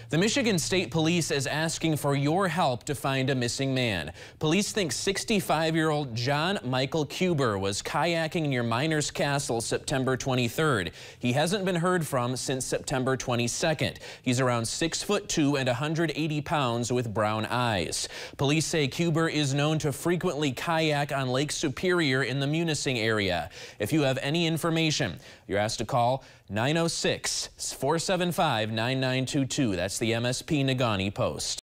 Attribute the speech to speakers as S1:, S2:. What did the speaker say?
S1: The Michigan State Police is asking for your help to find a missing man. Police think 65-year-old John Michael Kueber was kayaking near Miners Castle September 23rd. He hasn't been heard from since September 22nd. He's around 6'2" and 180 pounds with brown eyes. Police say Kueber is known to frequently kayak on Lake Superior in the Munising area. If you have any information, you're asked to call 906-475-9922. That's the MSP Negaunee Post.